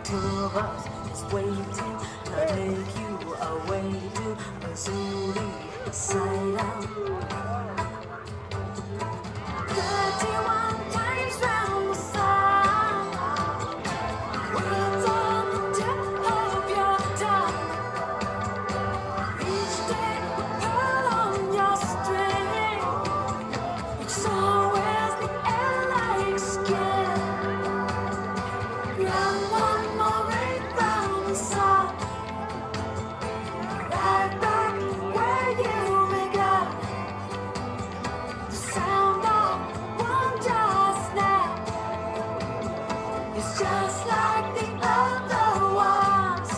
two of us is waiting. I'll take you away to Missouri, side out. 31 times round the sun. Words on the tip of your tongue. Each day a pearl on your string. Each song wears the air like skin. Round one more right round the sun. Right back where you began. The sound of one just snap. It's just like the other ones.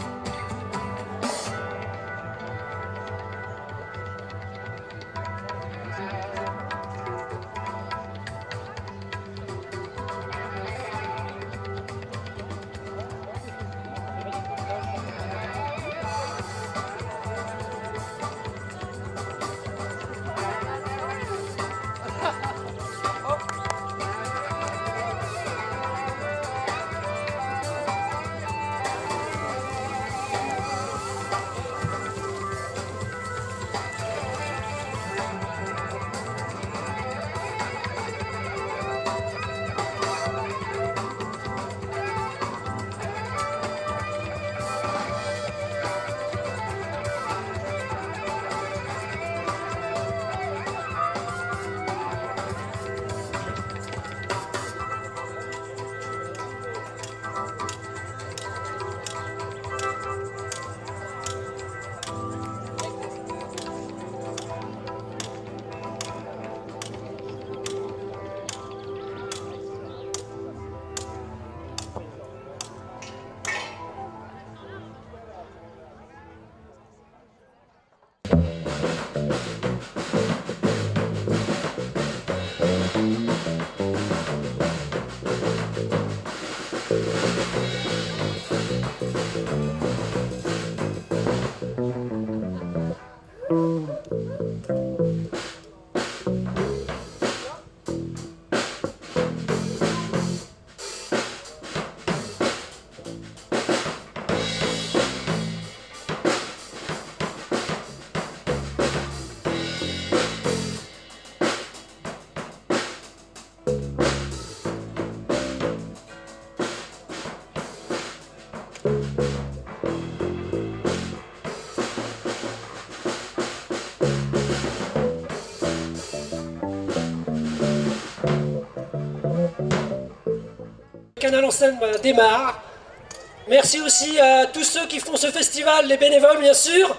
Canal en scène démarre. Merci aussi à tous ceux qui font ce festival, les bénévoles bien sûr,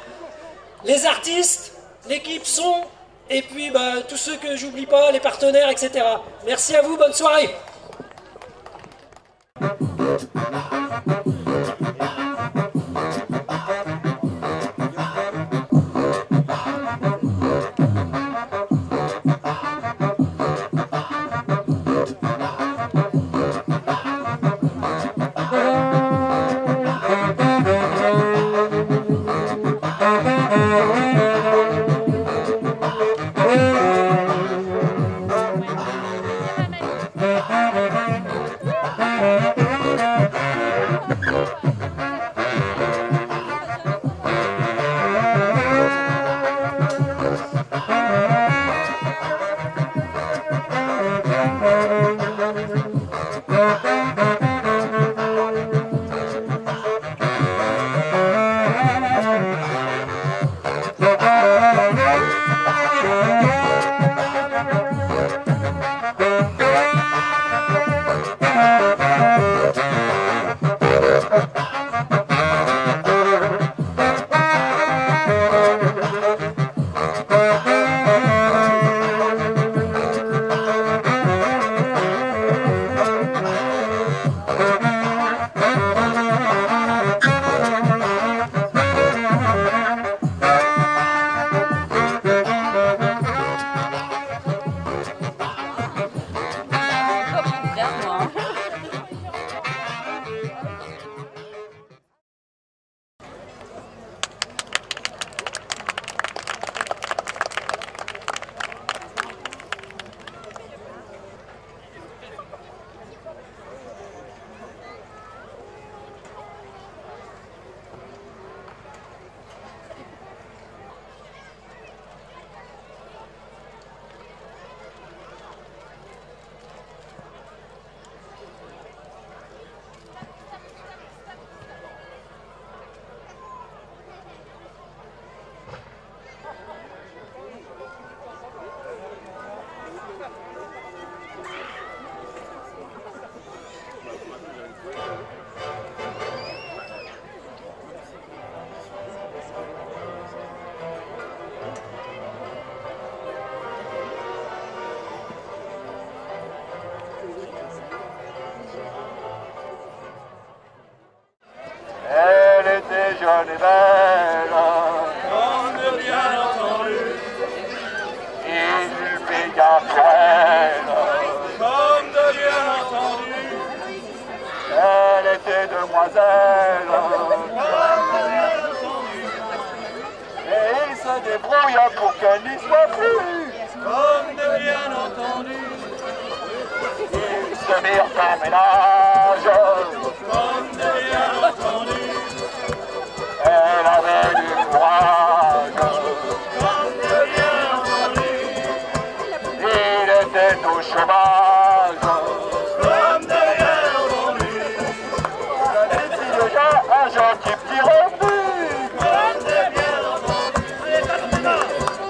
les artistes, l'équipe son, et puis tous ceux que j'oublie pas, les partenaires, etc. Merci à vous, bonne soirée. jeune et belle. Comme bien entendu, Il paya pour elle. comme de bien entendu, Elle était demoiselle. comme de bien entendu, Et il se débrouilla pour qu'elle n'y soit plus. comme de bien entendu, Ils se mirent en ménage. comme de bien entendu, Elle avait du courage. comme de bien entendu, Il était au chômage. comme de bien entendu, Et puis déjà un gentil petit refus. comme de bien entendu. Allez, ça se démarre.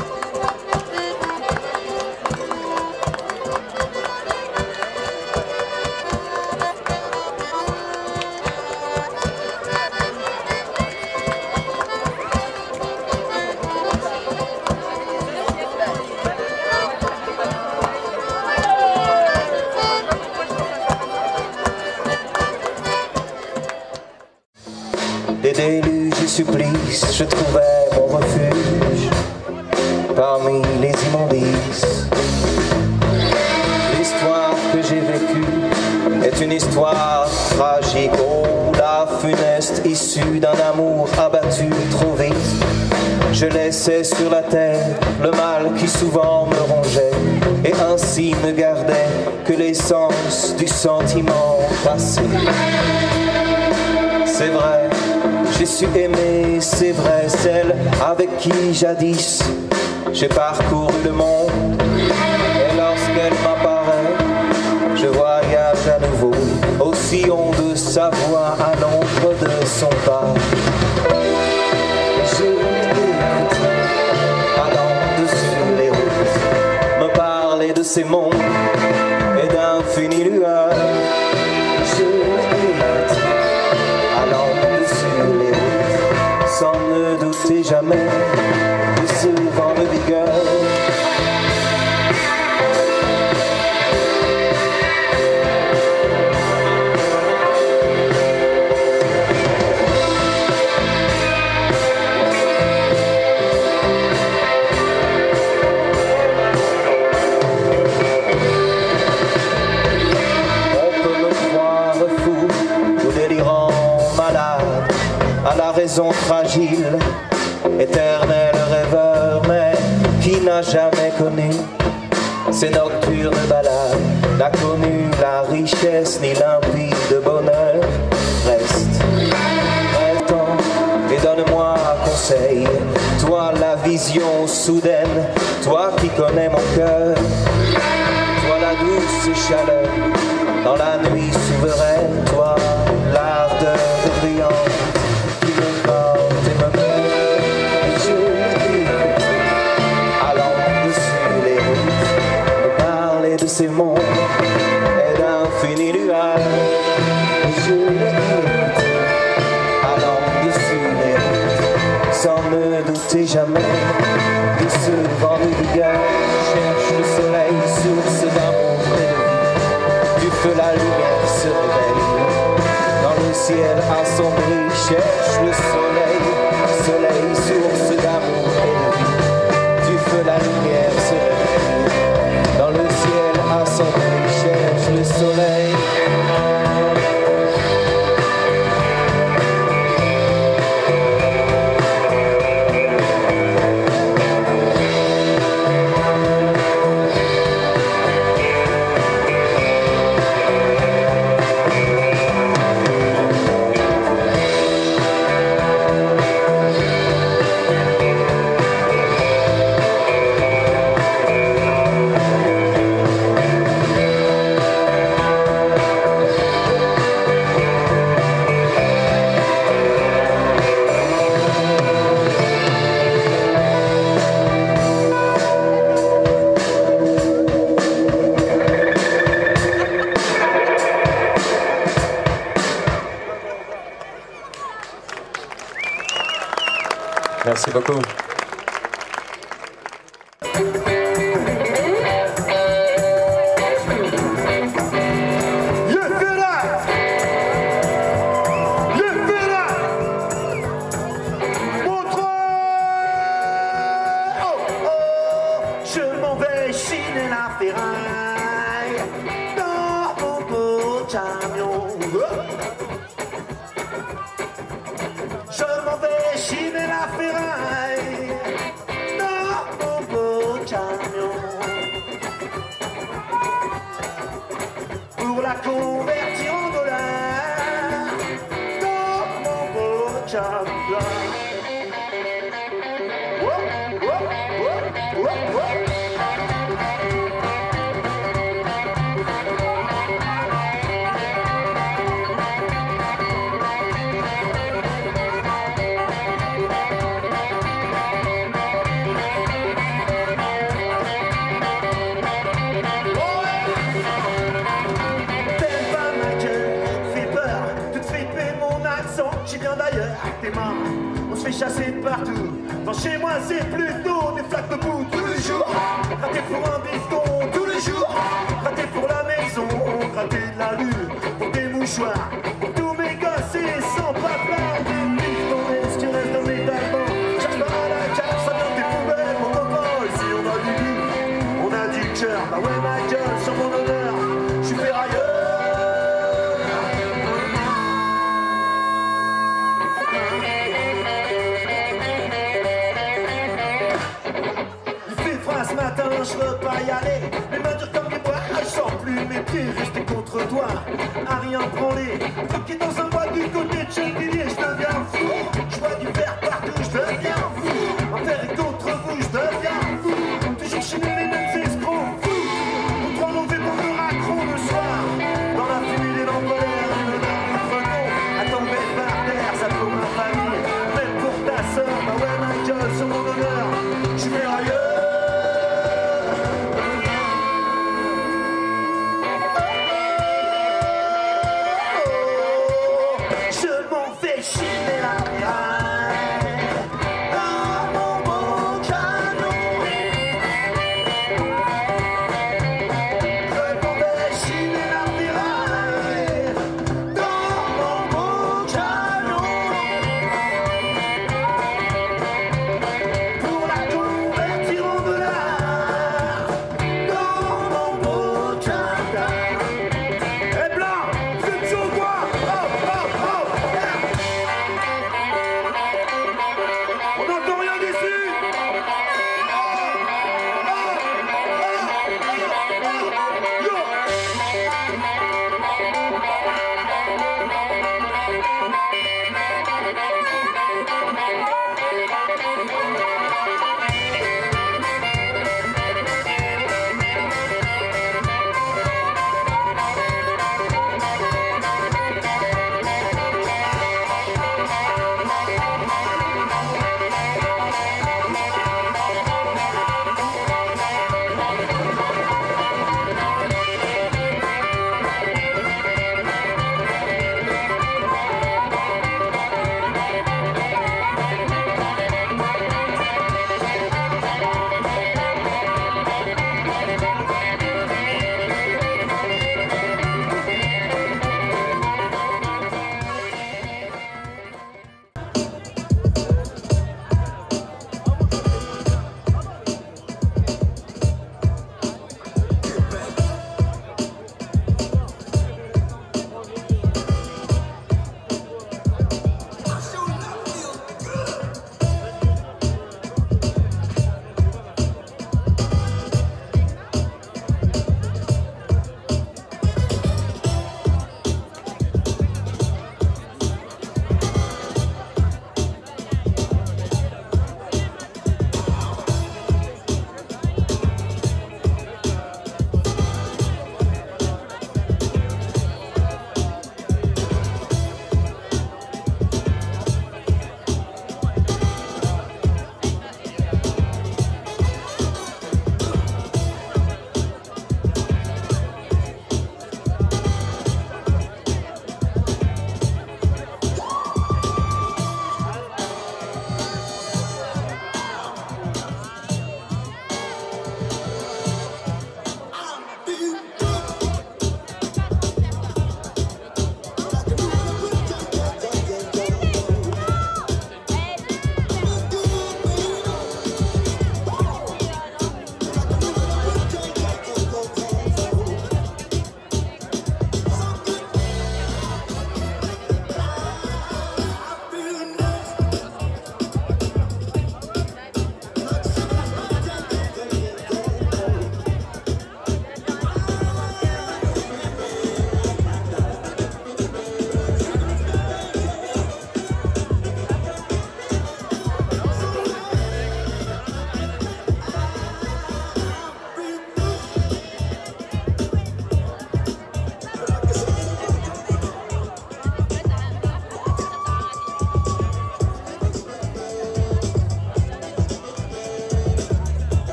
Des déluges et supplices, je trouvais mon refuge parmi les immondices. L'histoire que j'ai vécue est une histoire tragique, oh la funeste issue d'un amour abattu trop vite. Je laissais sur la terre le mal qui souvent me rongeait et ainsi ne gardait que l'essence du sentiment passé. C'est vrai, j'ai su aimer, c'est vrai, celle avec qui jadis j'ai parcouru le monde. Et lorsqu'elle m'apparaît, je voyage à nouveau au sillon de sa voix, à l'ombre de son pas. Je l'écoute, allant dessus les routes, me parler de ces mondes et d'infinies lueurs. Je l'écoute, allant dessus les routes, sans ne douter jamais de ce vent de vigueur. On peut me croire fou ou délirant, malade, à la raison fragile, éternel rêveur, mais qui n'a jamais connu ces nocturnes balades, n'a connu la richesse ni limpide bonheur. Reste, attends et donne-moi conseil, toi la vision soudaine, toi qui connais mon cœur, toi la douce chaleur dans la nuit souveraine, toi l'ardeur brillante qui me porte et me mène. Je t'écoute, allant dessus les routes, me parler de ces mondes et d'infinies lueurs. Je t'écoute, allant dessus les routes, sans me douter jamais de ce vent de vigueur. Cherche le soleil, source d'amour et de vie, du feu la lumière se réveille, dans le ciel assombri. Cherche le soleil, soleil, source d'amour et de vie, du feu la lumière se réveille, dans le ciel assombri. Cherche le soleil. Merci beaucoup. camion. Je m'en vais chiner la ferraille dans mon beau camion. Pour la convertir en dollars dans mon beau camion. Qui vient d'ailleurs, tes mains, on se fait chasser de partout. Dans chez moi c'est plutôt des flaques de boue tous les jours. Raté pour un bifton tous les jours. Raté pour la maison, raté de la lune, pour des mouchoirs, pour tous mes gosses et sans papa. Des biftons, est-ce qu'il reste dans mes talents? Cherche pas à la cave, ça vient des poubelles, mon copain. Ici on a du goût, on a du cœur. Bah ouais ma gueule, sur mon honneur, je suis ferrailleur. Ce matin, je veux pas y aller. Mes mains dures comme des bois, je sens plus mes pieds rester contre toi. À rien branler, bloqué dans un bois du côté de Chevilliers, je deviens fou. Je vois du verre partout, je deviens